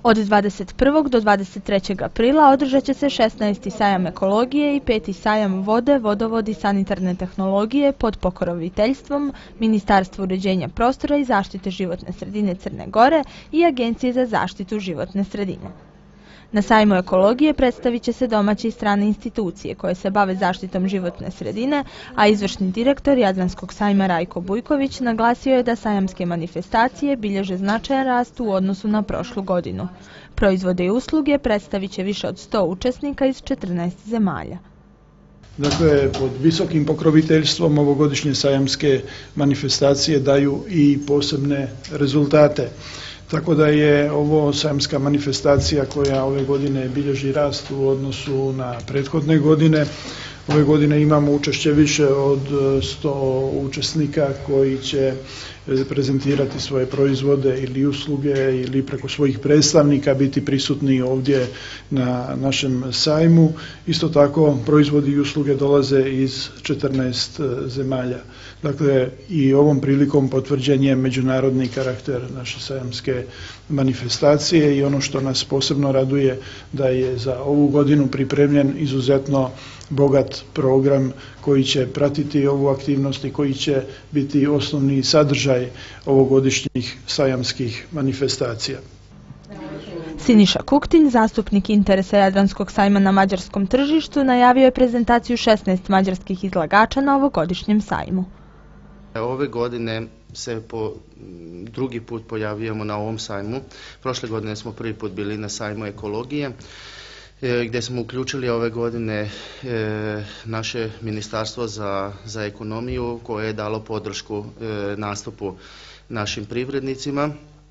Od 21. do 23. aprila održat će se 16. sajam ekologije i 5. sajam vode, vodovod i sanitarne tehnologije pod pokroviteljstvom Ministarstva uređenja prostora i zaštite životne sredine Crne Gore i Agencije za zaštitu životne sredine. Na sajmu ekologije predstavit će se domaće i strane institucije koje se bave zaštitom životne sredine, a izvršni direktor Jadranskog sajma Rajko Bujković naglasio je da sajamske manifestacije bilježe značajan rast u odnosu na prošlu godinu. Proizvode i usluge predstavit će više od 100 učesnika iz 14 zemalja. Dakle, pod visokim pokroviteljstvom ovogodišnje sajamske manifestacije daju i posebne rezultate. Tako da je ovo sajamska manifestacija koja ove godine bilježi rast u odnosu na prethodne godine. Ove godine imamo učešće više od 100 učesnika koji će prezentirati svoje proizvode ili usluge ili preko svojih predstavnika biti prisutni ovdje na našem sajmu. Isto tako proizvodi i usluge dolaze iz 14 zemalja. Dakle, i ovom prilikom potvrđen je međunarodni karakter naše sajamske manifestacije i ono što nas posebno raduje da je za ovu godinu pripremljen izuzetno bogat program koji će pratiti ovu aktivnost i koji će biti osnovni sadržaj ovogodišnjih sajamskih manifestacija. Siniša Kuktin, zastupnik interesa Jadranskog sajma na mađarskom tržištu, najavio je prezentaciju 16 mađarskih izlagača na ovogodišnjem sajmu. Ove godine se po drugi put pojavljujemo na ovom sajmu. Prošle godine smo prvi put bili na sajmu ekologije, gdje smo uključili ove godine naše ministarstvo za ekonomiju koje je dalo podršku nastupu našim privrednicima.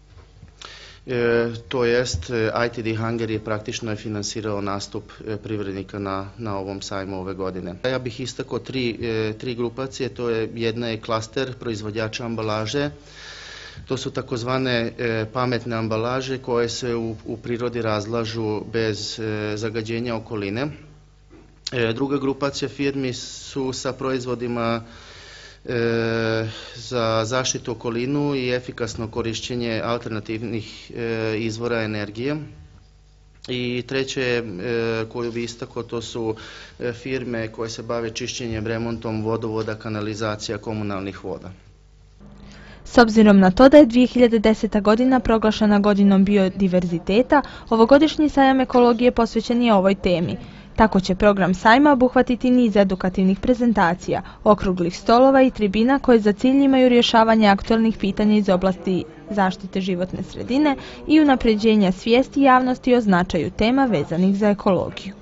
To jest ITD Hungary praktično je finansirao nastup privrednika na ovom sajmu ove godine. Ja bih istakao tri grupacije, jedna je klaster proizvođača ambalaže. To su takozvane pametne ambalaže koje se u prirodi razlažu bez zagađenja okoline. Druga grupacija firmi su sa proizvodima za zaštitu okolinu i efikasno korištenje alternativnih izvora energije. I treće koju bi istakao, to su firme koje se bave čišćenjem, remontom vodovoda, kanalizacija, komunalnih voda. S obzirom na to da je 2010. godina proglašena godinom biodiverziteta, ovogodišnji sajam ekologije posvećen je ovoj temi. Tako će program sajma obuhvatiti niz edukativnih prezentacija, okruglih stolova i tribina koje za cilj imaju rješavanje aktualnih pitanja iz oblasti zaštite životne sredine i unapređenja svijesti javnosti o značaju tema vezanih za ekologiju.